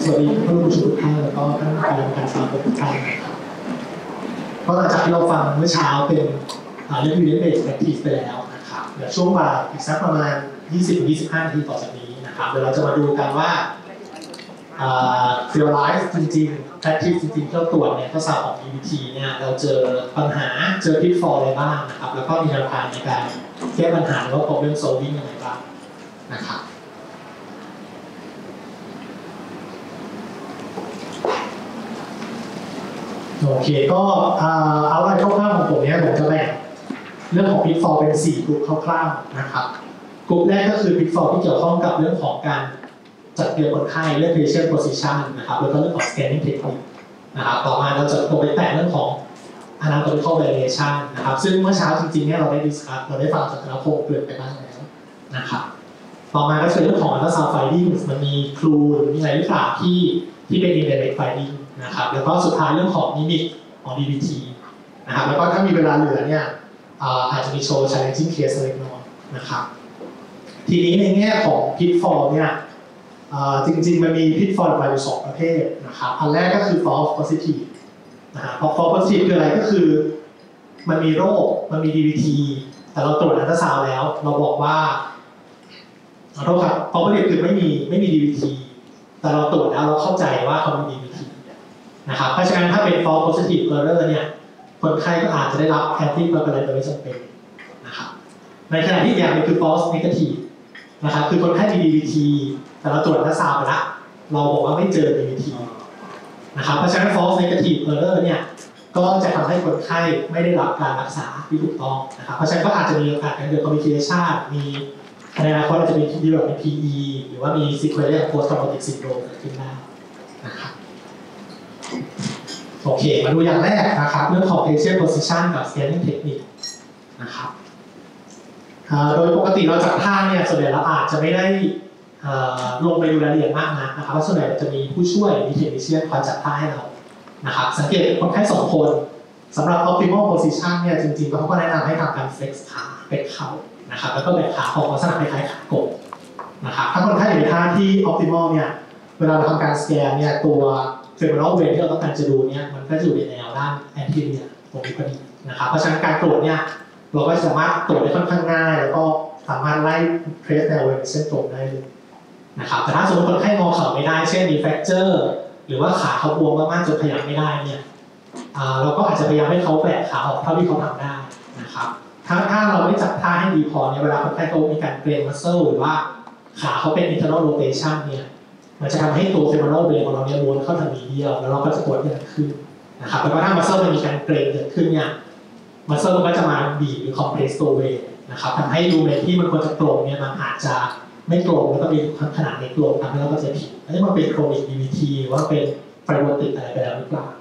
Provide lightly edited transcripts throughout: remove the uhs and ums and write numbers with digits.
สวัสดีท่านผู้ชมทุกท่านแล้วก็ท่านผู้การการฟังทุกท่านนะครับก็หลังจากที่เราฟังเมื่อเช้าเป็นเรื่อง Evidence Practice ไปแล้วนะครับเดี๋ยวช่วงบ่ายอีกสักประมาณ 20-25 นาทีต่อจากนี้นะครับเดี๋ยวเราจะมาดูกันว่าTheorize จริงๆ Practice จริงๆที่เราตรวจเนี่ยข้อสอบของ EBT เนี่ยเราเจอปัญหาเจอ pitfall อะไรบ้างนะครับแล้วก็มีแนวทางในการแก้ปัญหาหรือว่า problem solving ยังไงบ้างนะครับโอเคก็เอาไว้คร่าวๆของผมเนี่ยผมจะแบ่งเรื่องของ pitfall เป็น4กลุ่มคร่าวๆนะครับกลุ่มแรกก็คือ pitfall ที่เกี่ยวข้องกับเรื่องของการจัดเรียงคนไข้เรื่อง patient position นะครับแล้วก็เรื่องของ scanning technique นะครับต่อมาเราจะลงไปแตะเรื่องของ anatomical variation นะครับซึ่งเมื่อเช้าจริงๆเนี่ยเราได้ discuss เราได้ฟังจากธนพงศ์เกริ่นไปบ้างแล้วนะครับต่อมาก็เป็นเรื่องของ ultrasound finding มันมีครูหรือมีอะไรหรือเปล่าที่เป็น indirect finding นะครับแล้วก็สุดท้ายเรื่องของ mimic ของ DBT นะครับแล้วก็ถ้ามีเวลาเหลือเนี่ยอาจจะมีโชว์ challenging case เล็กน้อยนะครับทีนี้ในแง่ของ pitfall เนี่ยจริงๆมันมี pitfall อยู่2ประเภทนะครับอันแรกก็คือ false positive นะครับเพราะ false positive คืออะไรก็คือมันมีโรคมันมี DBT แต่เราตรวจอัลตราซาวด์แล้วเราบอกว่าขอโทษครับ false positive คือไม่มี DBT แต่เราตรวจแล้วเราเข้าใจว่าเขามี DBT นะครับเพราะฉะนั้นถ้าเป็น false positive error เนี่ยคนไข้ก็อาจจะได้รับ anticoagulant โดยไม่จำเป็นนะครับในขณะที่อีกอย่างนึงคือ false negative นะครับคือคนไข้มี DBT แต่เราตรวจอัลตราซาวด์ไปแล้วเราบอกว่าไม่เจอ DBT นะครับเพราะฉะนั้น false negative error เนี่ยก็จะทำให้คนไข้ไม่ได้รับการรักษาที่ถูกต้องนะครับเพราะฉะนั้นก็อาจจะมีโอกาสการเกิด complication มีในอนาคตอาจจะมีที่แบบเป็น PE หรือว่ามี sequelae post traumatic syndrome เกิดขึ้นได้นะครับโอเคมาดูอย่างแรกนะครับเรื่องของ patient position กับ scanning technique นะครับโดยปกติเราจับท่าเนี่ยส่วนใหญ่เราอาจจะไม่ได้ลงไปดูรายละเอียดมากนะครับเพราะส่วนใหญ่จะมีผู้ช่วยมีเทคนิเชียนคอยจัดท่าให้เรานะครับสังเกตคนไข้2คนสำหรับ optimal position เนี่ยจริงๆเขาก็แนะนำให้ทำการ flex ขาเป็นเข่านะครับแล้วก็แบกขาออกลักษณะคล้ายๆขากบนะครับถ้าคนไข้อยู่ในท่าที่ optimal เนี่ยเวลาเราทำการสแกนเนี่ยตัว femoral vein ที่เราต้องการจะดูเนี่ยมันก็จะอยู่ในแนวด้าน anterior ตรงนี้พอดีนะครับเพราะฉะนั้นการตรวจเนี่ยเราก็สามารถตรวจได้ค่อนข้างง่ายแล้วก็สามารถไล่ trace แนวเวนเส้นตรงได้เลยนะครับแต่ถ้าสมมติคนไข้งอเข่าไม่ได้เช่นมี fracture หรือว่าขาเขาบวมมากๆจนขยับไม่ได้เนี่ยเราก็อาจจะพยายามให้เขาแบกขาออกเท่าที่เขาทำได้นะครับถ้าเราไม่จัดท่าให้ดีพอเนี่ยเวลาคนไข้เขามีการเกร็ง muscle หรือว่าขาเขาเป็น internal rotation เนี่ยมันจะทำให้ตัว femoral vein ของเราเนี่ยม้วนเข้าทางนี้เดียวแล้วเราก็จะปวดเยอะขึ้นนะครับแล้วก็ถ้า muscle มันมีการเกร็งเกิดขึ้นเนี่ยmuscle มันก็จะมาบีบหรือ compress ตัว vein นะครับทำให้รูเมนที่มันควรจะตรงเนี่ยมันอาจจะไม่ตรงแล้วก็มีขนาดเล็กลงทำให้เราก็จะผิดอันนี้มันเป็น chronic DVT หรือว่าเป็น fibrotic อะไรไปแล้วหรือเปล่า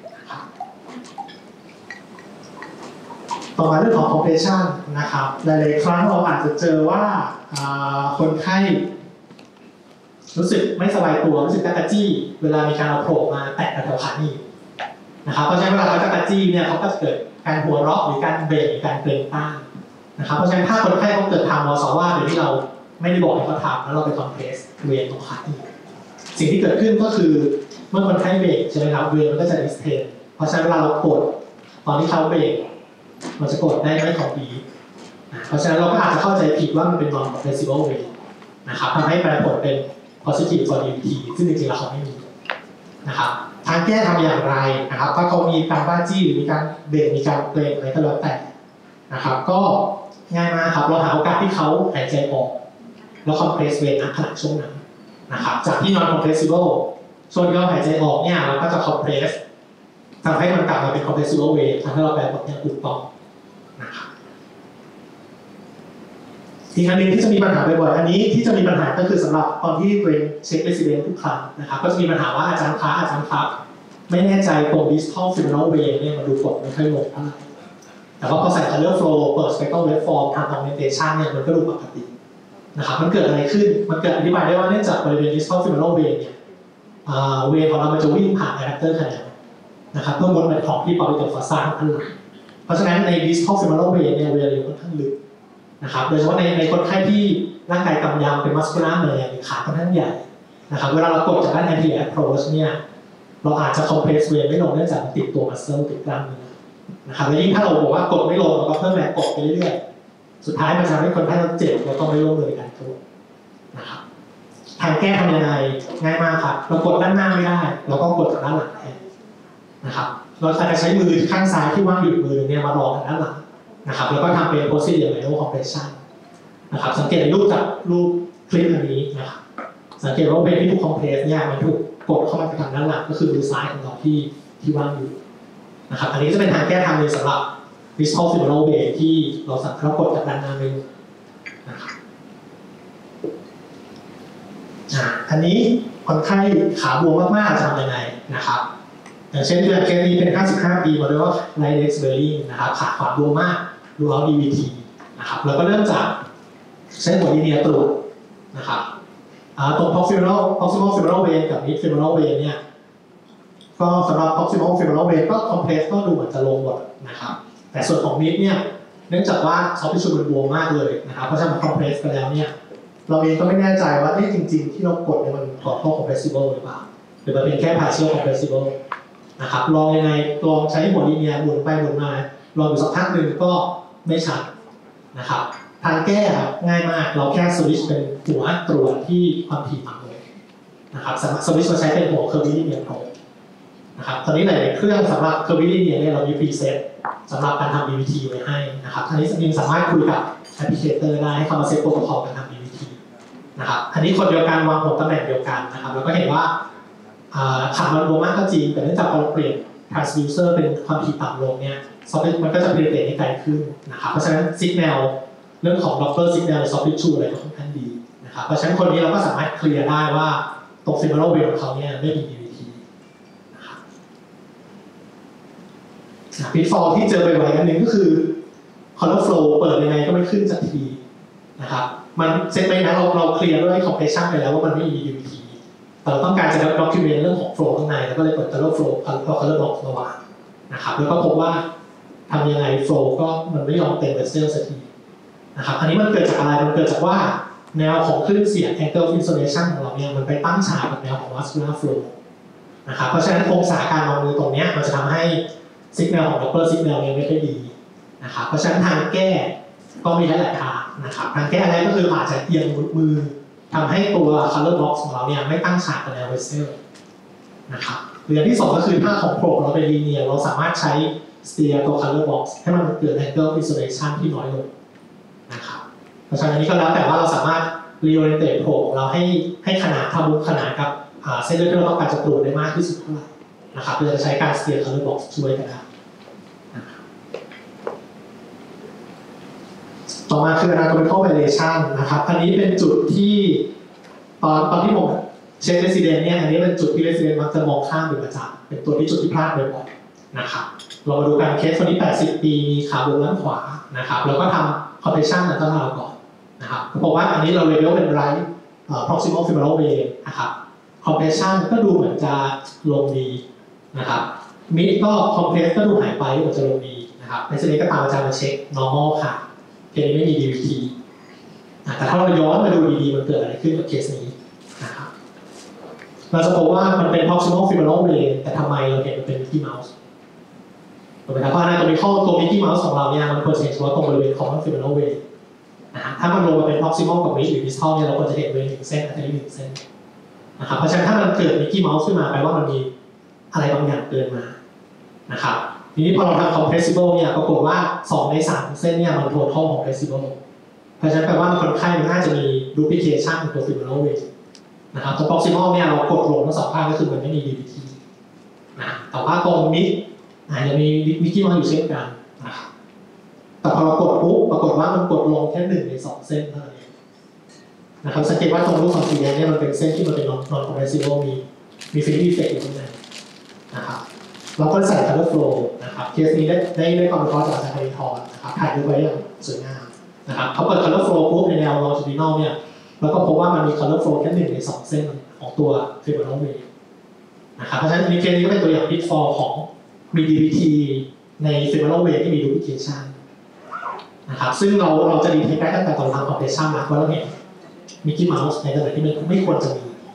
ต่อมาเรื่องของ compression นะครับหลายๆครั้งเราอาจจะเจอว่าคนไข้รู้สึกไม่สบายตัวรู้สึกตะกะจี้เวลามีการเอาโผล่มาแตะแถวขาหนีบนะครับเพราะฉะนั้นเวลาเขาตะกะจี้เนี่ยเขาก็เกิดการหัวเราะหรือการเบรกหรือการเกร็งต้านนะครับเพราะฉะนั้นถ้าคนไข้เขาเกิดทำวอสว่าโดยที่เราไม่ได้บอกให้เขาทำแล้วเราไปคอมเพรสเวรตรงขาหนีบสิ่งที่เกิดขึ้นก็คือเมื่อคนไข้เบรกใช่ไหมครับเวรมันก็จะดิสเทนเพราะฉะนั้นเวลาเรากดตอนที่เขาเบรกมันจะกดได้ไม่คอมพลีทเพราะฉะนั้นเราก็อาจจะเข้าใจผิดว่ามันเป็น non compressible vein นะครับทำให้แปลผลเป็น positive for DVT ซึ่งจริงๆแล้วเขาไม่มีนะครับทางแก้ทำอย่างไรนะครับถ้าเขามีการบ้าจี้หรือมีการเบรกมีการเกร็งอะไรก็แล้วแต่นะครับก็ง่ายมากครับเราหาโอกาสที่เขาหายใจออกแล้วคอมเพรสเวทขณะช่วงนั้นนะครับจากที่ non compressible ส่วนที่เราหายใจออกเนี่ยเราก็จะคอมเพรสทำให้มันกลับมาเป็น compressible weight ทำให้เราแปลผลอย่างถูกต้องนะครับอีกอันหนึ่งที่จะมีปัญหาบ่อยๆอันนี้ที่จะมีปัญหาก็คือสำหรับตอนที่ตัวเองเช็ค resident ทุกครั้งนะครับก็จะมีปัญหาว่าอาจารย์ครับไม่แน่ใจตรง distal femoral vein เนี่ยมันดูกดไม่ค่อยลงเท่าไหร่แต่ว่าพอใส่ color flow เปิด spectral waveform ทำ augmentation เนี่ยมันก็ดูปกตินะครับมันเกิดอะไรขึ้นมันเกิดอธิบายได้ว่าเนื่องจากบริเวณ distal femoral vein เนี่ยเวนของเรามันจะวิ่งผ่าน adductor canal นะครับเพื่อวนไปของที่ popliteal fossa ข้างหลังเพราะฉะนั้นใน distal femoral vein เนี่ยเวลาค่อนข้างลึกนะครับโดยเฉพาะในคนไข้ที่ร่างกายกำยำเป็น muscular man ขาค่อนข้างใหญ่นะครับเวลาเรากดจากด้าน anterior approach เนี่ยเราอาจจะ compress weight ไม่ลงเนื่องจากมันติดตัว muscle ติดกล้ามเนื้อนะครับและยิ่งถ้าเราบอกว่ากดไม่ลงเราก็เพิ่มแรงกดไปเรื่อยๆสุดท้ายมันจะทำให้คนไข้เราเจ็บเราต้องไม่ร่วมมือกันทุกนะครับทางแก้ทำยังไงง่ายมากครับเรากดด้านหน้าไม่ได้เราก็กดจากด้านหลังแทนนะครับเราอาจจะใช้มือข้างซ้ายที่ว่างอยู่มือเนี่ยมารองทางด้านหลังนะครับแล้วก็ทำเป็น posterior lateral compression นะครับสังเกตในรูปจากรูปคลิปอันนี้นะครับสังเกตว่าเบนที่ถูกคอมเพรสเนี่ยมันถูกกดเข้ามาทางด้านหลังก็คือมือซ้ายของเราที่ว่างอยู่นะครับอันนี้จะเป็นทางแก้ทางเลยสำหรับ distal femoral vein ที่เราสามารถกดจากด้านหน้าได้นะครับอันนี้คนไข้ขาบวมมากๆจะทำยังไงนะครับอย่างเช่นเคสนี้เป็น55ปีมาด้วยว่า Linex Bearing นะครับขาขวาบวมมากดูเอา DVT นะครับแล้วก็เริ่มจากใช้หัวลีเนียตรวจนะครับตรง proximal femoral vein กับ mid femoral vein เนี่ยก็สำหรับ proximal femoral vein ก็ compress ก็ดูเหมือนจะลงหมดนะครับแต่ส่วนของ mid เนี่ยเนื่องจากว่า soft tissue มันบวมมากเลยนะครับเพราะฉะนั้น compress ไปแล้วเนี่ยเราเองก็ไม่แน่ใจว่าจริงๆที่เรากดเนี่ยมัน total compressible หรือเปล่าหรือมันเป็นแค่ partial compressible นะครับลองยังไงลองใช้หัวลีเนียหมุนไปหมุนมาลองอยู่สักพักหนึ่งก็ไม่ชัดนะครับทางแก้ครับง่ายมากเราแค่สวิตช์เป็นหัวตรวจที่ความถี่ต่ำเลยนะครับสามารถสวิตช์มาใช้เป็นหัวเคอร์วิลีเนียร์นะครับตอนนี้หลายเครื่องสำหรับเคอร์วิลีเนียร์เนี่ยเรามีพรีเซตสำหรับการทำ DVT ไว้ให้นะครับอันนี้ยังสามารถคุยกับแอปพลิเคเตอร์ได้ให้เขามาเซตโปรโตคอลการทำ DVT นะครับอันนี้คนเดียวกันวางหัวตำแหน่งเดียวกันนะครับแล้วก็เห็นว่าขามันบวมมากก็จริงแต่เนื่องจากพอเราเปลี่ยน transducer เป็นความถี่ต่ำลงเนี่ยซอฟต์มันก็จะเปลี่ยนให้ไกลขึ้นนะครับเพราะฉะนั้นซิกแนลเรื่องของ Doppler signal soft tissue อะไรก็ค่อนข้างดีนะครับเพราะฉะนั้นคนนี้เราก็สามารถเคลียร์ได้ว่าตรง femoral vein ของเขาเนี่ยไม่มี DVT นะครับpitfall ที่เจอบ่อยๆอันหนึ่งก็คือ color flow เปิดยังไงก็ไม่ขึ้นสักทีนะครับมันเซ็ตไปนะเราเคลียร์ด้วย compression ไปแล้วว่ามันไม่มี DVT แต่เราต้องการจะ document เรื่องของ flow ข้างในแล้วก็เลยเปิด color flow color box มาวางนะครับแล้วก็พบว่าทำยังไง flow ก็มันไม่ยอมเต็ม vessel สักทีนะครับอันนี้มันเกิดจากอะไรมันเกิดจากว่าแนวของคลื่นเสียง angle of insolation ของเราเนี่ยมันไปตั้งฉากกับแนวของ vascular flow นะครับเพราะฉะนั้นองศาการวางมือตรงนี้มันจะทำให้ signal ของ Doppler signal เนี่ยไม่ค่อยดีนะครับเพราะฉะนั้นทางแก้ก็มีหลายทางนะครับทางแก้แรกก็คืออาจจะเอียงมือทำให้ตัว color box ของเราเนี่ยไม่ตั้งฉากกับแนว vessel นะครับหรือที่สองก็คือถ้าของโปรเราเป็น linear เราสามารถใช้สเตียร์ตัว color box ให้มันเกิด angle of insolation ที่น้อยลงนะครับเพราะฉะนั้นอันนี้ก็แล้วแต่ว่าเราสามารถ reorientate โปรของเราให้ขนาดเท่ามุมขนาดกับเส้นเลือดที่เราต้องการจะตรวจได้มากที่สุดเท่าไหร่นะครับเราจะใช้การสเตียร์ color box ช่วยกันได้ต่อมาคือ anatomical variation นะครับอันนี้เป็นจุดที่ตอนที่ผมเช็ค resident เนี่ยอันนี้เป็นจุดที่ resident มักจะมองข้ามเป็นประจำเป็นตัวที่จุดที่พลาดบ่อยๆนะครับเรามาดูกันเคสคนนี้80 ปีมีขาบวมด้านขวานะครับแล้วก็ทำ compression อันตราก่อนนะครับก็บอกว่าอันนี้เรา label เป็น right proximal femoral vein นะครับ compression ก็ดูเหมือนจะลงดีนะครับ mid ก็ compress ก็ดูหายไปเหมือนจะลงดีนะครับ resident ก็ตามอาจารย์มาเช็ค normal ค่ะเคสนี้ไม่มี DVT แต่ถ้าเราย้อนมาดูดีๆมันเกิดอะไรขึ้นกับเคสนี้นะครับเราจะพบว่ามันเป็น proximal femoral vein แต่ทำไมเราเห็นมันเป็น Mickey Mouse ถูกไหมครับเพราะanatomical ตัว Mickey Mouse ของเราเนี่ยมันควรจะเห็นเฉพาะตรงบริเวณ common femoral vein นะฮะถ้ามันลงมาเป็น proximal กับ mid หรือ distal เนี่ยเราควรจะเห็นเป็น1เส้นอาจจะ1เส้นนะครับเพราะฉะนั้นถ้ามันเกิด Mickey Mouse ขึ้นมาแปลว่ามันมีอะไรบางอย่างเกินมานะครับทีนี้พอเราทำ compressible เนี่ยปรากฏว่า2 ใน 3 เส้นเนี่ยมัน total compressible เพราะฉะนั้นแปลว่าคนไข้มันน่าจะมี duplication ของตัว femoral vein นะครับตัว proximal เนี่ยเรากดลงทั้ง2ข้างก็คือมันไม่มี DVT นะแต่ว่าตรง mid อาจจะมี Mickey Mouse อยู่เช่นกันนะครับแต่พอเรากดปุ๊บปรากฏว่ามันกดลงแค่1 ใน 2 เส้นเท่านั้นเองนะครับสังเกตว่าตรงรูปของสีแดงเนี่ยมันเป็นเส้นที่มันเป็น non compressible มี filling effect อยู่ข้างในนะครับเราก็ใส่ color flow นะครับเคสนี้ได้ความรู้จากอาจารย์ธนิธรนะครับถ่ายรูปไว้อย่างสวยงามนะครับเขาเปิด color flow ปุ๊บในแนว longitudinal เนี่ยแล้วก็พบว่ามันมี color flow แค่1 ใน 2 เส้นของตัว femoral vein นะครับเพราะฉะนั้นเคสนี้ก็เป็นตัวอย่าง pitfall ของมี DVT ใน femoral vein ที่มี duplication นะครับซึ่งเราจะ detect ได้ตั้งแต่ตอนทำ compression นะว่าเราเห็น Mickey Mouse ในตำแหน่งที่มันไม่ควรจะมี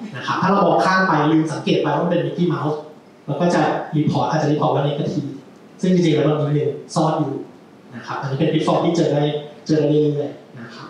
นะครับถ้าเรามองข้ามไปลืมสังเกตไปว่าเป็นมิกกี้เมาส์เราก็จะรีพอร์ตอาจจะรีพอร์ตว่าเนกาทีฟซึ่งจริงๆแล้วมันมีหนึ่งซ่อนอยู่นะครับอันนี้เป็นพิทฟอลที่เจอได้เรื่อยๆนะครับ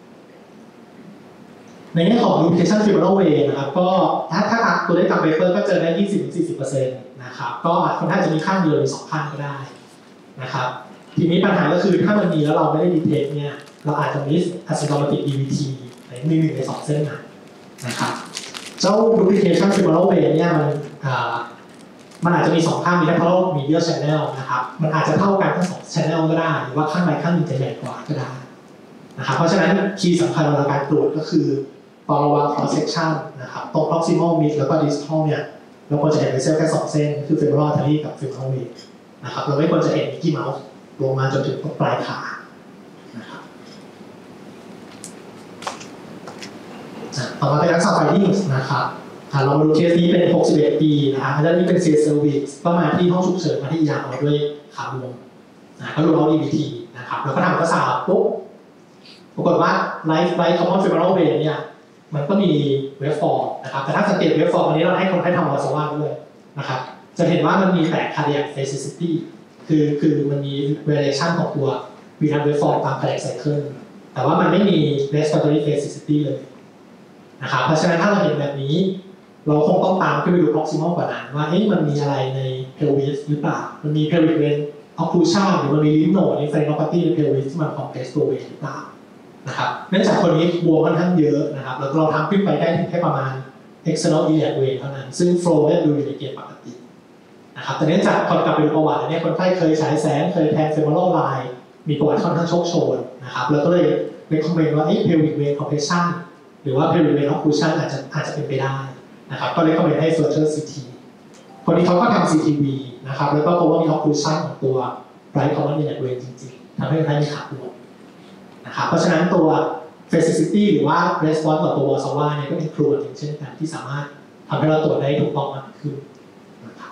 ในแง่ของ duplication femoral vein นะครับก็ถ้าตัวเลขตามเปเปอร์ก็เจอได้ 20-40% นะครับก็คนไข้จะมีข้างเดียวหรือ2ข้างก็ได้นะครับทีนี้ปัญหาก็คือถ้ามันมีแล้วเราไม่ได้ดีเทคเนี่ยเราอาจจะมิส asymptomatic DVT ใน1ใน2เส้นนะครับเจ้า duplication femoral vein เนี่ยมันอาจจะมี2ข้างมี lateral medial channel นะครับมันอาจจะเท่ากันทั้ง2 channel ก็ได้หรือว่าข้างใดข้างหนึ่งจะใหญ่กว่าก็ได้นะครับเพราะฉะนั้นคีย์สำคัญในการตรวจก็คือตอนระวัง cross section นะครับตรง proximal mid แล้วก็ distal เนี่ยเราควรจะเห็นเซลล์แค่2เส้นคือ femoral artery กับ femoral vein นะครับเราไม่ควรจะเห็น Mickey Mouse ลงมาจนถึงปลายขานะครับต่อมาเป็นลักษณะ findings นะครับเรามาดูเคสนี้เป็น61ปีนะครับอันนี้เป็น CS cervix ก็มาที่ห้องฉุกเฉินมาที่ยาด้วยขาบวมก็รู้ว่า DVT นะครับแล้วก็ทำอัลตราซาวด์ปุ๊บปรากฏว่า right common femoral vein เนี่ยมันก็มีเวฟฟอร์มนะครับแต่ถ้าสังเกตเวฟฟอร์มอันนี้เราให้คนไข้ทำวาสวาด้วยนะครับจะเห็นว่ามันมีแต่ cardiac spasticity คือมันมี variation ของตัว venous waveform ตาม cardiac cycle แต่ว่ามันไม่มี respiratory spasticity เลยนะครับเพราะฉะนั้นถ้าเราเห็นแบบนี้เราคงต้องตามขึ้นไปดู proximal กว่านั้นว่ามันมีอะไรใน pelvis หรือเปล่ามันมี pelvic vein occlusion หรือมันมี lymph node lymphadenopathy ใน pelvis ที่มัน compress ตัว vein หรือเปล่านะครับเนื่องจากคนนี้บวมค่อนข้างเยอะนะครับแล้วเราทำขึ้นไปได้ถึงแค่ประมาณ external iliac vein เท่านั้นซึ่ง flow ได้ดูอยู่ในเกณฑ์ปกตินะครับแต่เนื่องจากพอกลับไปดูประวัติเนี่ยคนไข้เคยฉายแสงเคยแทง femoral line มีประวัติค่อนข้างโชคโชนนะครับแล้วก็เลย recommend ว่าpelvic vein compression หรือว่า pelvic vein occlusion อาจจะเป็นไปได้นะครับก็เลยก็ให้ further CT คนนี้เขาก็ทำ CTV นะครับแล้วก็พบว่ามี occlusion ของตัว right common iliac vein จริงๆทำให้คนไข้มีขาบวมนะครับเพราะฉะนั้นตัว spasticity หรือว่า response ต่อตัววอลซาวาเนี่ยก็เป็นครูหนึ่งเช่นกันที่สามารถทำให้เราตรวจได้ถูกต้องมากขึ้นนะครับ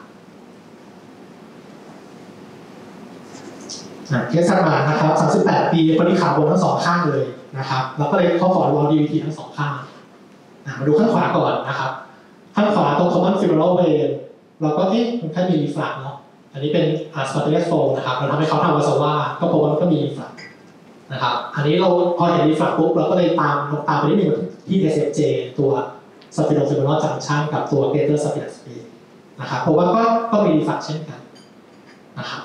เคสถัดมานะครับ38ปีคนที่ขาบวมทั้ง2ข้างเลยนะครับแล้วก็เลยเขาขอวอล DVT ทั้ง2ข้างมาดูข้างขวาก่อนนะครับข้างขวาตรง common femoral vein เราก็มันแค่มี reflux เนาะอันนี้เป็น spontaneous flow นะครับเราทำให้เขาทำวาสวาก็พบว่ามันก็มี reflux นะครับอันนี้เราพอเห็น reflux ปุ๊บเราก็เลยตามไปนิดนึงที่ SFJ ตัว spinofemoral junction กับตัว greater sphenic space นะครับเพราะว่าก็มี reflux เช่นกันนะครับ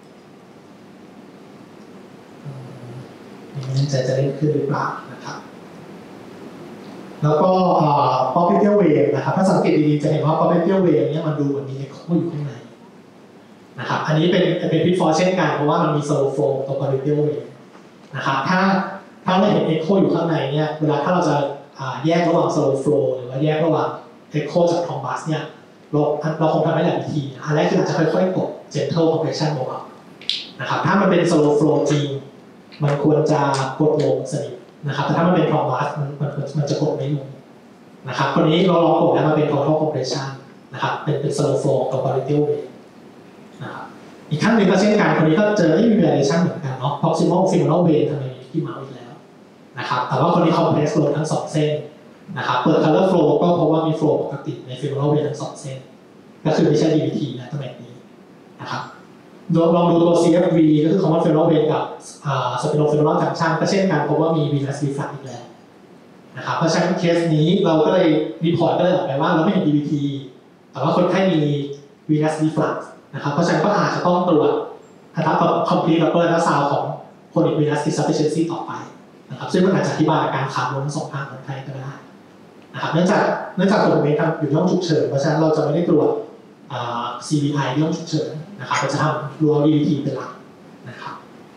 นี่จะเล่นขึ้นหรือเปล่านะครับแล้วก็popliteal vein นะครับถ้าสังเกตดีๆจะเห็นว่า popliteal vein เนี่ยมันดูเหมือนมี echo อยู่ข้างในนะครับอันนี้เป็นพิทฟอร์เช่นกันเพราะว่ามันมี slow flow ตัว popliteal vein นะครับถ้าเราเห็น echo อยู่ข้างในเนี่ยเวลาถ้าเราจะแยกระหว่าง slow flow หรือว่าแยกระหว่าง echo จาก thrombus เนี่ยเราคงทำได้หลายวิธีอันแรกคืออาจจะค่อยๆกด gentle compression เบาๆนะครับถ้ามันเป็น slow flow จริงมันควรจะกดลงสนิทนะครับแต่ถ้ามันเป็น thrombus มันจะกดไม่ลงนะครับคนนี้เราลองกดแล้วมันเป็น total compression นะครับเป็น slow flow กับ popliteal vein นะครับอีกขั้นหนึ่งก็เช่นกันคนนี้ก็เจอมี variation เหมือนกันเนาะ proximal femoral vein ทำไมที่มาอีกแล้วนะครับแต่ว่าคนนี้ compress ลงทั้ง2เส้นนะครับเปิด color flow ก็เพราะว่ามี flow ปกติใน femoral vein ทั้ง2เส้นก็คือไม่ใช่ DVT นะตำแหน่งนี้นะครับลองดูตัว CFV ก็คือ common femoral vein กับspinofemoral junction ก็เช่นกันเพราะว่ามี venous reflux อีกแล้วนะครับเพราะฉะนั้นเคสนี้เราก็เลยรีพอร์ตก็เลยออกไปว่าเราไม่เห็น DVT แต่ว่าคนไข้มี venous reflux นะครับเพราะฉะนั้นก็อาจจะต้องตรวจcomplete Doppler ultrasound ของ chronic venous insufficiency ต่อไปนะครับซึ่งมันอาจจะอธิบายอาการขาบวมทั้ง2ข้างของคนไข้ก็ได้นะครับเนื่องจากตัวนี้อยู่ในห้องฉุกเฉินเพราะฉะนั้นเราจะไม่ได้ตรวจCVI ที่ห้องฉุกเฉินนะครับเราจะทำ dual DVT เป็นหลักนะครับ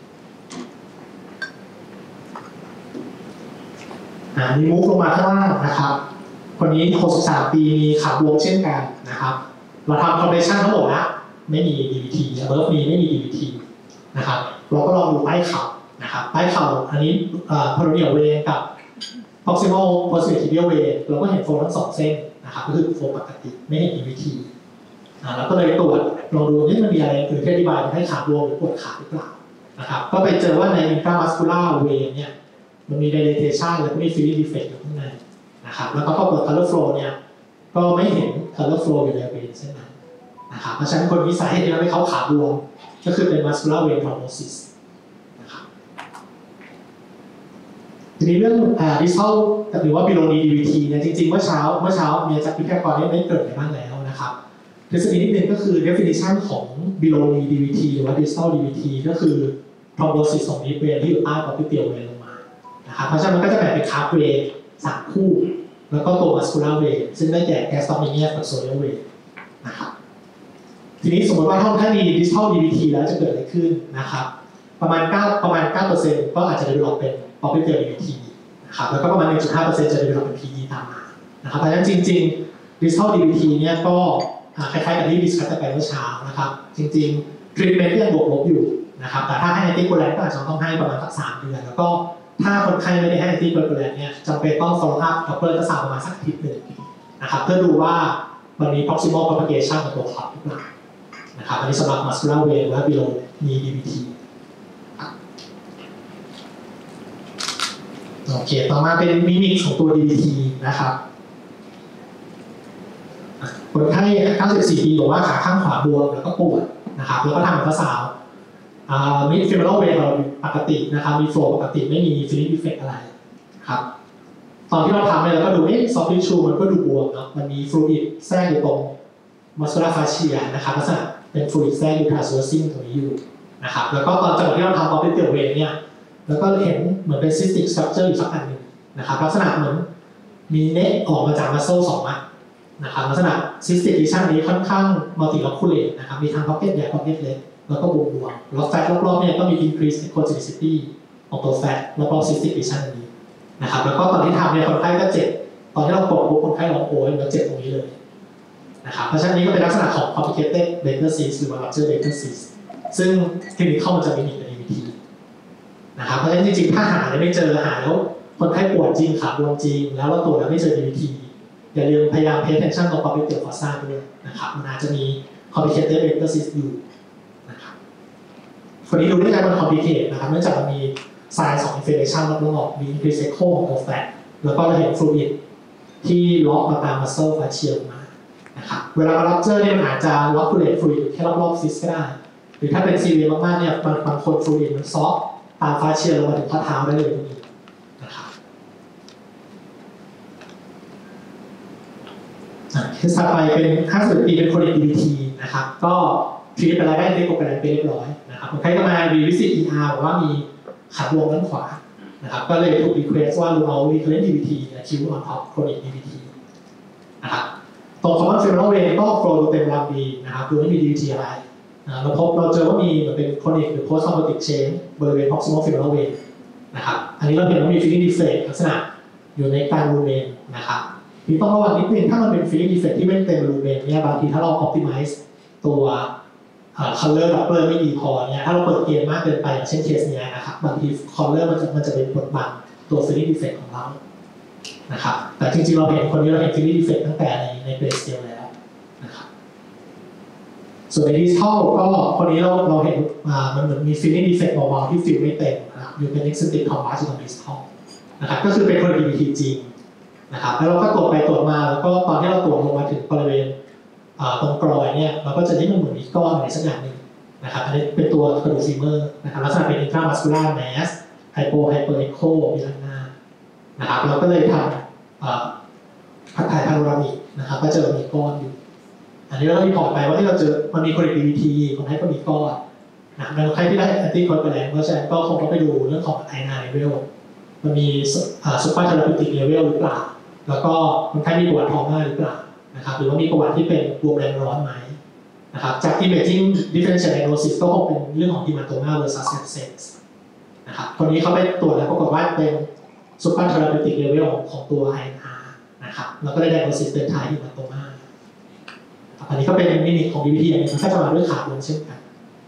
มีมุกลงมาข้างล่างนะครับคนนี้63ปีมีขาบวมเช่นกันนะครับเราทำ compression ทั้งหมดแล้วไม่มี DVT above knee ไม่มี DVT นะครับเราก็ลองดูใต้เข่านะครับใต้เข่าอันนี้peroneal vein กับ proximal posterior tibial vein เราก็เห็นโฟทั้ง2เส้นนะครับก็คือโฟปกติไม่เห็น DVT แล้วก็เลยตรวจลองดูนี่มันมีอะไรอื่นที่อธิบายให้ขาบวมหรือปวดขาหรือเปล่านะครับก็ไปเจอว่าใน intramuscular vein เนี่ยมันมี dilatation แล้วก็มี filling defect อยู่ข้างในนะครับแล้วก็พอเปิด color flow เนี่ยก็ไม่เห็น color flow อยู่ในเวนเส้นนั้นนะครับเพราะฉะนั้นคนมีสาเหตุที่ทำให้เขาขาบวมก็คือเป็น muscular vein thrombosis นะครับทีนี้เรื่องdistal หรือว่า below knee DVT เนี่ยจริงๆเมื่อเช้ามีอาจารย์วิทยากรได้เกริ่นไปบ้างแล้วนะครับทฤษฎีนิดนึงก็คือ definition ของ below knee DVT หรือว่า distal DVT ก็คือ thrombosis ของ deep vein ที่อยู่ใต้ popliteal vein ลงมานะครับเพราะฉะนั้นมันก็จะแบ่งเป็น calf vein 3 คู่แล้วก็ตัว muscular vein ซึ่งได้แก่ gastrocnemius กับ soleal vein นะครับทีนี้สมมติว่าถ้ามี distal DVT แล้วจะเกิดอะไรขึ้นนะครับประมาณ 9% ก็อาจจะ develop เป็น popliteal DVT นะครับแล้วก็ประมาณ 1.5% จะ develop เป็น PE ตามมานะครับเพราะฉะนั้นจริงๆ distal DVT เนี่ยก็คล้ายๆกับที่ดิสคัสไปเมื่อเช้านะครับจริงๆ treatment ยังบวกลบอยู่นะครับแต่ถ้าให้ anticoagulant ก็อาจจะต้องให้ประมาณสัก3 เดือนแล้วก็ถ้าคนไข้ไม่ได้ให้ anticoagulant เนี่ยจำเป็นต้อง follow up Doppler จะประมาณสักอาทิตย์หนึ่งนะครับเพื่อดูว่ามันมี proximal propagation ของตัวคลอตหรือเปล่านะครับอันนี้สำหรับ muscular vein หรือว่า below knee DVT โอเคต่อมาเป็นมิมิกของตัว DVT นะครับคนไข้94 ปีบอกว่าขาข้างขวาบวมแล้วก็ปวดนะครับแล้วก็ทำอัลตราซาวด์มิดฟิเมอรัลเวย์เราปกตินะครับมีโฟล์ปกติไม่มีฟิลิปดีเฟกต์อะไรครับตอนที่เราทำเนี่ยเราก็ดูซอฟต์ทิชชูมันก็ดูบวมเนาะมันมีฟลูอิดแทรกอยู่ตรงมัสคูลาร์ฟาเชียนะครับลักษณะเป็นฟลูอิดแทรกอยู่ทรานสเวอร์ซิ่งตรงนี้อยู่นะครับแล้วก็ตอนจังหวะที่เราทำพอเป็นเตียวเวย์เนี่ยแล้วก็เห็นเหมือนเป็นซิสติกสตรัคเจอร์อยู่สักอันหนึ่งนะครับลักษณะเหมือนมีเน็ตออกมาจากมัสเซล2 อันนะครับลักษณะซิสติกดิชั่นนี้ค่อนข้างมัลติล็อกคูเลตนะครับมีทางพ็อกเก็ตใหญ่พ็อกเก็ตเล็กแล้วก็บวมๆแล้วแฟตรอบๆเนี่ยก็มี increase echogenicity ของตัวแฟตรอบๆ cystic lesion นี้นะครับแล้วก็ตอนที่ทำเนี่ยคนไข้ก็เจ็บตอนที่เรากดปุ๊บคนไข้ร้องโอยแล้วเจ็บตรงนี้เลยนะครับเพราะฉะนั้นนี้ก็เป็นลักษณะของ complicated Baker cyst หรือว่า rupture Baker cyst ซึ่งคลินิกเข้ามันจะไม่มีใน DVT นะครับเพราะฉะนั้นจริงๆถ้าหาไม่เจอหาแล้วคนไข้ปวดจริงขาบวมจริงแล้วเราตรวจแล้วไม่เจอ DVT อย่าลืมพยายาม pay attention ตรง popliteal fossa ด้วยนะครับมันอาจจะมี complicated Baker cyst อยู่คนนี้ดูได้ไงมัน complicated นะครับเนื่องจากมันมี sign ของ inflammation รอบๆมี increased echo ของตัว fat แล้วก็เราเห็น fluid ที่ล็อกมาตาม muscle fascial มานะครับเวลาเรา rupture เนี่ยมันอาจจะ loculate fluid แค่รอบๆ cyst ก็ได้หรือถ้าเป็น severe มากๆเนี่ยบางคน fluid มันซอฟตาม fascial ลงมาถึงข้อเท้าได้เลยก็มีนะครับเคสถัดไปเป็น51 ปีเป็น chronic DVT นะครับก็ทีนี้เป็นรายได้เล็กกว่ากันไปเรียบร้อยนะครับคนไข้ก็มารีวิสิต ER บอกว่ามีขาบวมด้านขวานะครับก็เลยถูกรีเควสว่าเราเอา recurrent DVT คิว on top chronic DVT นะครับตรง common femoral vein ก็โฟล์ดูเต็มลำดีนะครับดูไม่มี DVT อะไรเราเจอว่ามีเหมือนเป็น chronic หรือ post thrombotic change บริเวณ proximal femoral vein นะครับอันนี้เราเห็นว่ามี filling defect ลักษณะอยู่ในการรูเมนนะครับที่ต้องระวังนิดนึงถ้ามันเป็น filling defect ที่ไม่เต็มรูเมนเนี่ยบางทีถ้าเรา optimize ตัวcolor Doppler ไม่ดีพอเนี่ยถ้าเราเปิดเกณฑ์มากเกินไปอย่างเช่นเคสนี้นะครับบางที color มันจะเป็นบทบังตัว filling defect ของเรานะครับแต่จริงๆเราเห็นคนนี้เราเห็น filling defect ตั้งแต่ในเบสเกลแล้วนะครับส่วนใน distal ก็คนนี้เราเห็นมันเหมือนมี filling defect เบาๆที่ fill ไม่เต็มนะครับอยู่เป็น eccentric thrombus อยู่ตรง distal นะครับก็คือเป็นคน DVT จริงนะครับแล้วเราก็ตรวจไปตรวจมาแล้วก็ตอนที่เราตรวจลงมาถึงบริเวณตรงกรอยเนี่ยเราก็จะได้มันเหมือนมีก้อนอะไรสักอย่างหนึ่งนะครับอันนี้เป็นตัวกระดูกฟีเมอร์นะครับลักษณะเป็น intramuscular mass hyper echo มีด้านหน้านะครับเราก็เลยทำถ่ายพาโนรามิกนะครับก็เจอมีก้อนอยู่อันนี้เรารีพอร์ตไปว่าที่เราเจอมันมี chronic DVT คนไข้ก็มีก้อนนะแล้วคนไข้ที่ได้ anticoagulant เพราะฉะนั้นก็คงต้องไปดูเรื่องของ INR level มันมี super therapeutic level หรือเปล่าแล้วก็คนไข้มีประวัติท้องมากหรือเปล่านะครับหรือว่ามีประวัติที่เป็นบวมแรงร้อนไหมนะครับจาก imaging differential diagnosis ก็คงเป็นเรื่องของ hematoma versus sepsis นะครับคนนี้เขาไปตรวจแล้วปรากฏว่าเป็น super therapeutic level ของตัว INR นะครับแล้วก็ได้ diagnosis เป็น Thai hematoma อันนี้ก็เป็นมินิของ DVT อย่างนี้ก็จะมาด้วยขาบวมเช่นกัน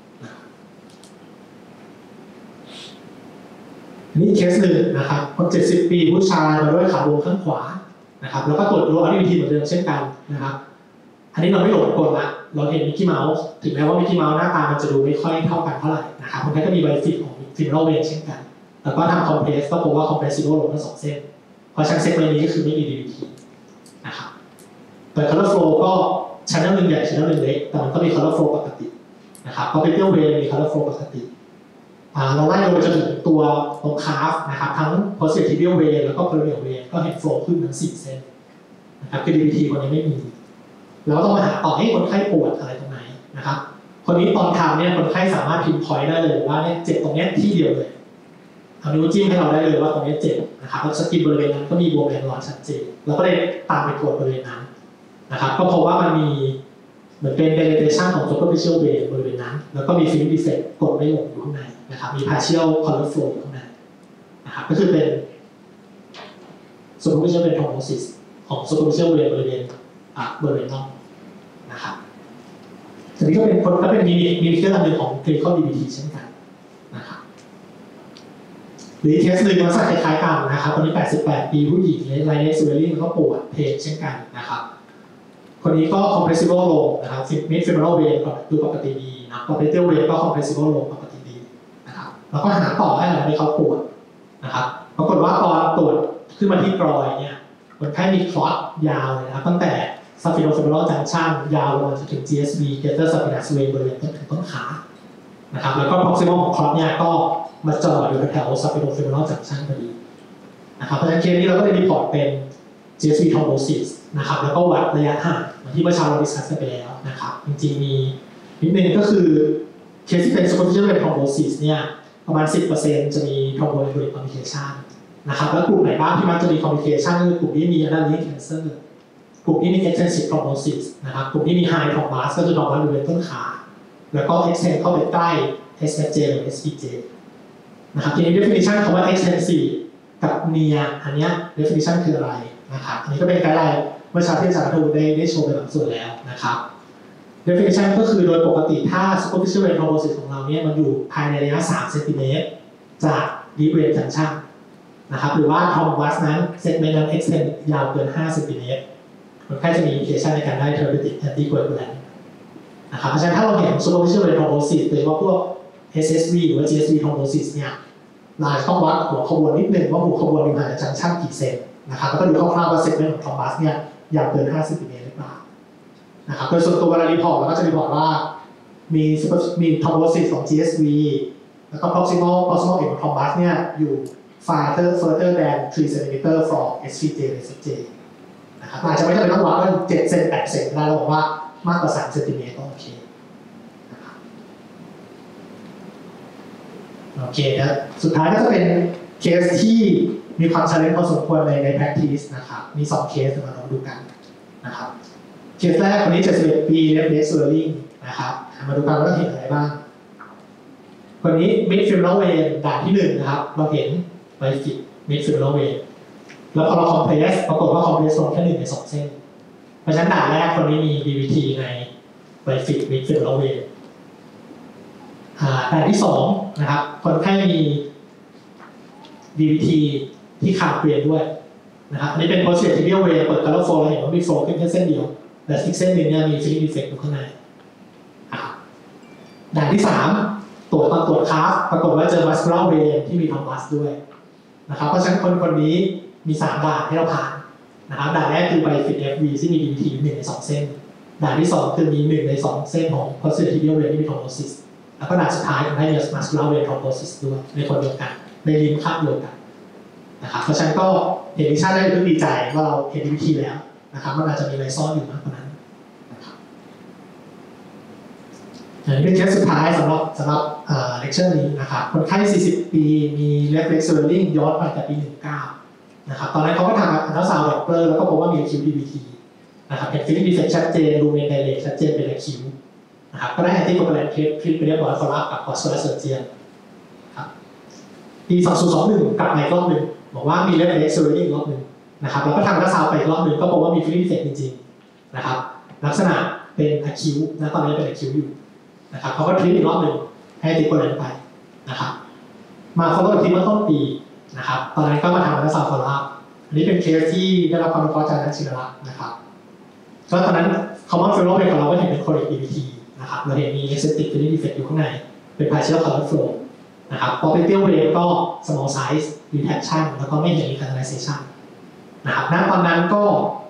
นี่เคสหนึ่งนะครับคน70 ปีผู้ชายมาด้วยขาบวมข้างขวานะครับแล้วก็ตรวจดูอันนี้วิธีเหมือนเดิมเช่นกันนะครับอันนี้เราไม่หลงกลละเราเห็นมิกกี้เมาส์ถึงแม้ว่ามิกกี้เมาส์หน้าตามันจะดูไม่ค่อยเท่ากันเท่าไหร่นะครับคนไข้ก็มีไบฟิตของฟิมโรเวนเช่นกันแล้วก็ทำคอมเพรสก็พบว่าคอมเพรสซิโดลงทั้ง2 เส้นเพราะฉะนั้นเซกเมนต์นี้ก็คือไม่มี DVT นะครับแต่ color flow ก็ channel หนึ่งใหญ่ channel หนึ่งเล็กแต่มันก็มี color flow ปกตินะครับ perpetual wave มี color flow ปกติเราไล่ลงไปจนถึงตัวตรงคาร์ฟนะครับทั้ง positive wave แล้วก็ perennial wave ก็เห็น flow ขึ้นทั้ง4เส้นนะครับคือ DVT คนนี้ไม่มีเราต้องมาหาต่อให้คนไข้ปวดอะไรตรงไหนนะครับคนนี้ตอนทำเนี่ยคนไข้สามารถพิมพ์พอยต์ได้เลยว่าเนี่ยเจ็บตรงนี้ที่เดียวเลยเอานิ้วจิ้มให้เราได้เลยว่าตรงนี้เจ็บนะครับแล้วสกินบริเวณนั้นก็มีบวมแดงร้อนชัดเจนเราก็เลยตามไปตรวจบริเวณนั้นนะครับก็พบว่ามันมีเหมือนเป็น dilatation ของ superficial vein บริเวณนั้นแล้วก็มี film defect กดไม่ลงอยู่ข้างในนะครับมี partial color flow อยู่ข้างในนะครับก็คือเป็น superficial vein thrombosis ของ superficial vein บริเวณน่องนะครับทีนี้ก็เป็นมีเครื่องอันหนึ่งของ clinical DVT เช่นกันนะครับหรือเคสหนึ่งลักษณะคล้ายๆกันนะครับคนนี้88ปีผู้หญิงไลเนสเวลลิ่งก็ปวดเพนเช่นกันนะครับคนนี้ก็ compressible ลงนะครับ mid femoral vein ดูปกติดีนะ perpetual vein ก็ compressible ลงปกติดีนะครับแล้วก็หาต่อให้อะไรที่เขาปวดนะครับปรากฏว่าตอนตรวจขึ้นมาที่กรอยเนี่ยคนไข้มีคลอตยาวเลยนะครับตั้งแต่ Saphenofemoral junction ยาวลงมาจนถึง GSV Greater Saphenous Vein บริเวณต้นขานะครับแล้วก็ proximal ของคลอตเนี่ยก็มาจอดอยู่แถว Saphenofemoral junction พอดีนะครับเพราะฉะนั้นเคสนี้เราก็เลยรีพอร์ตเป็น GSV thrombosis นะครับแล้วก็วัดระยะห่างที่เมื่อเช้าเราดิสคัสกันไปแล้วนะครับจริงๆมีนิดนึงก็คือเคสที่เป็น superficial vein thrombosis เนี่ยประมาณ 10% จะมี thromboembolic complication นะครับแล้วกลุ่มไหนบ้างที่มักจะมี complication คือกลุ่มที่มี adrenal cancer กลุ่มที่มี extensive thrombosis นะครับกลุ่มที่มี high thrombus ก็จะ thrombus บริเวณต้นขาแล้วก็ extend เข้าไปใกล้ SFJ หรือ SPJ นะครับทีนี้ definition คำว่า extensive กับ near อันนี้ definition คืออะไรนะครับอันนี้ก็เป็นไกด์ไลน์เมื่อเช้าที่อาจารย์ทูได้โชว์ไปบางส่วนแล้วนะครับ definition ก็คือโดยปกติถ้า superficial vein thrombosis ของเราเนี่ยมันอยู่ภายในระยะ3เซนติเมตรจาก deep vein junction นะครับหรือว่า thrombus นั้น segment นั้น extend ยาวเกิน5เซนติเมตรคนไข้จะมี indication ในการได้ therapeutic anticoagulant นะครับเพราะฉะนั้นถ้าเราเห็น superficial vein thrombosis โดยเฉพาะพวก SSV หรือว่า GSV thrombosis เนี่ยเราจะต้องวัดหัวขบวนนิดนึงว่าหัวขบวนอยู่ห่างจาก junction กี่เซนนะครับแล้วก็ดูคร่าวๆว่า segment ของ thrombus เนี่ยยาวเกิน5เซนติเมตรหรือเปล่านะครับโดยส่วนตัวเวลารีพอร์ตเราก็จะรีพอร์ตว่ามี thrombosis ของ GSV แล้วก็ proximal end of thrombus เนี่ยอยู่ further than 3 cm from SVJ หรือ SFJ นะครับอาจจะไม่จำเป็นต้องวัดว่า7เซน8เซนได้เราบอกว่ามากกว่า3เซนติเมตรก็โอเคนะครับโอเคครับสุดท้ายก็จะเป็นเคสที่มีความ challenge พอสมควรใน practice นะครับมี2เคสมาลองดูกันนะครับเคสแรกคนนี้71ปี left leg swelling นะครับมาดูกันว่าเห็นอะไรบ้างคนนี้ mid femoral vein ด่านที่1นะครับเราเห็นไบฟิก mid femoral vein แล้วพอเรา compress ปรากฏว่า compress ลงแค่1ใน2เส้นเพราะฉะนั้นด่านแรกคนนี้มี DVT ในไบฟิก mid femoral vein ด่านที่2นะครับคนไข้มี DVT ที่ขาดเวียนด้วยนะครับอันนี้เป็น posterior vein เปิด color flow เราเห็นว่ามี flow ขึ้นแค่เส้นเดียวแต่อีกเส้นหนึ่งเนี่ยมี film defect อยู่ข้างในด่านที่3ตรวจคาร์ฟปรากฏว่าเจอ vascular vein ที่มี thrombus ด้วยนะครับเพราะฉะนั้นคนนี้มี3ด่านให้เราผ่านนะครับด่านแรกคือ bific FV ที่มี DVT 1ใน2เส้นด่านที่2คือมี1ใน2เส้นของ posterior vein ที่มี thrombosis แล้วก็ด่านสุดท้ายของให้มี vascular vein thrombosis ด้วยในคนเดียวกันในริมข้างเดียวกันนะครับเพราะฉะนั้นก็เห็นดิชั่นได้เพิ่งดีใจว่าเราเห็น DVT แล้วนะครับมันอาจจะมีอะไรซ่อนอยู่มากกว่านั้นนะครับอันนี้เป็นเคสสุดท้ายสำหรับเลคเชอร์นี้นะครับคนไข้40ปีมี left leg swelling ย้อนไปแต่ปี19นะครับตอนนั้นเขาก็ทำอัลตราซาวด์ Doppler แล้วก็พบว่ามี acute DVT นะครับเห็น film defect ชัดเจนรูเมนไดเลตชัดเจนเป็น acute นะครับก็ได้ anticoagulant treat ไปเรียบร้อย follow up กับ vascular surgeon ครับปี2021กลับมาอีกรอบหนึ่งบอกว่ามี left leg swelling อีกรอบหนึ่งนะครับแล้วก็ทำอัลตราซาวด์ไปอีกรอบหนึ่งก็พบว่ามี film defect จริงๆนะครับลักษณะเป็น acute นะตอนนี้เป็น acute อยู่นะครับเขาก็ทรีตอีกรอบหนึ่งให้ติดโคแลนไปนะครับมา follow อีกทีเมื่อต้นปีนะครับตอนนั้นก็มาทำอัลตราซาวด์ follow up อันนี้เป็นเคสที่ได้รับความรู้จากนักศิลปะนะครับก็ตอนนั้น common femoral vein ของเราก็เห็นเป็น chronic DVT นะครับเราเห็นมี extensive film defect อยู่ข้างในเป็น partial color flow นะครับ perpetual vein ก็ small size retraction แล้วก็ไม่เห็น canalization นะครับณตอนนั้นก็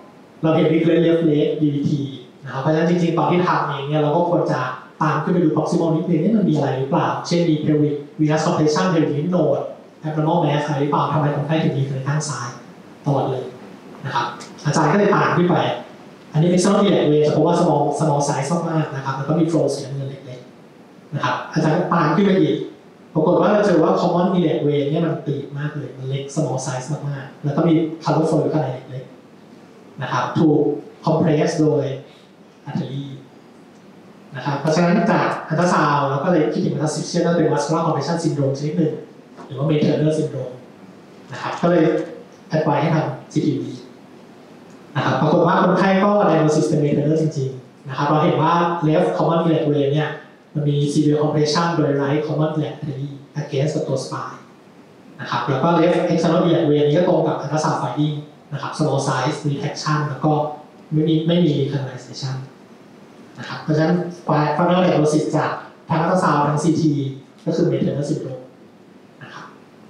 เราเห็น recurrent left leg DVT นะครับเพราะฉะนั้นจริงๆตอนที่ทำเองเนี่ยเราก็ควรจะตามขึ้นไปดู proximal นิดนึงนี่มันมีอะไรหรือเปล่าเช่นมี pelvic venous compression pelvic lymph node abnormal mass อะไรหรือเปล่าทำไมคนไข้ถึงมีในข้างซ้ายตลอดเลยนะครับอาจารย์ก็เลยตามขึ้นไปอันนี้เป็น external iliac vein เพราะว่า small size มากๆนะครับแล้วก็มี flow สีน้ำเงินเล็กๆนะครับอาจารย์ก็ตามขึ้นไปอีกปรากฏว่าเราเจอว่า common iliac vein เนี่ยมันตีบมากเลยมันเล็ก small size มากๆแล้วก็มี color flow ข้างในเล็กๆนะครับถูก compress โดย artery นะครับเพราะฉะนั้นจากอัลตราซาวด์เราก็เลยคิดถึง metastasis ว่าเป็น vascular compression syndrome ชนิดหนึ่งหรือว่า Meissner syndrome นะครับก็เลยแอดไวให้ทำ CTV นะครับปรากฏว่าคนไข้ก็ diagnosis เป็น Meissner จริงๆนะครับเราเห็นว่า left common iliac vein เนี่ยมันมี severe compression โดย right common iliac artery against ตัว spine นะครับแล้วก็ left external iliac vein นี้ก็ตรงกับ ultrasound finding นะครับ small size retraction แล้วก็ไม่มี canalization นะครับเพราะฉะนั้น final diagnosis จากทั้ง ultrasound ทั้ง CT ก็คือ Meissner syndrome นะครับ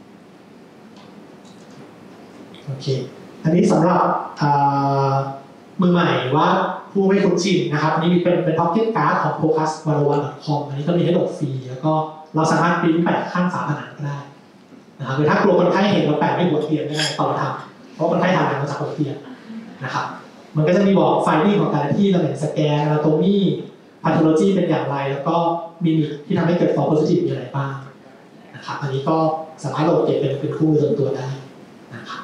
โอเคอันนี้สำหรับมือใหม่ว่าผู้ไม่คุ้นชินนะครับอันนี้เป็น pocket card ของ focus101.com อันนี้ก็มีให้โหลดฟรีแล้วก็เราสามารถปริ้นแปะข้างฝาผนังก็ได้นะครับหรือถ้ากลัวคนไข้เห็นเราแปะไม่หัวเตียงได้ต่อทำเพราะคนไข้ทำงานมาจากหัวเตียงนะครับมันก็จะมีบอก finding ของแต่ละที่เราเห็นสแกน anatomy pathology เป็นอย่างไรแล้วก็มีที่ทำให้เกิด false positive มีอะไรบ้างนะครับอันนี้ก็สามารถโหลดเก็บเป็นคู่มือส่วนตัวได้นะครับ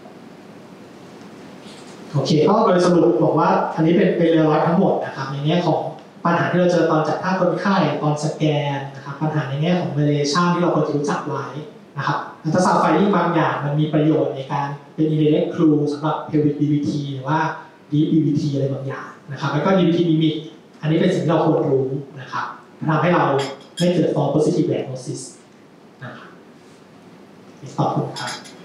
โอเคก็โดยสรุปบอกว่าอันนี้เป็นเรียลไลฟ์ทั้งหมดนะครับในแง่ของปัญหาที่เราเจอตอนจัดท่าคนไข้ตอนสแกนนะครับปัญหาในแง่ของ validation ที่เราควรจะรู้จักไว้นะครับอัลตราซาวด์ไฟลิ่งบางอย่างมันมีประโยชน์ในการเป็น indirect clue สำหรับ pelvic DVT หรือว่า deep DVT อะไรบางอย่างนะครับแล้วก็ DVT mimic อันนี้เป็นสิ่งที่เราควรรู้นะครับทำให้เราไม่เกิด false positive diagnosis นะครับขอบคุณครับ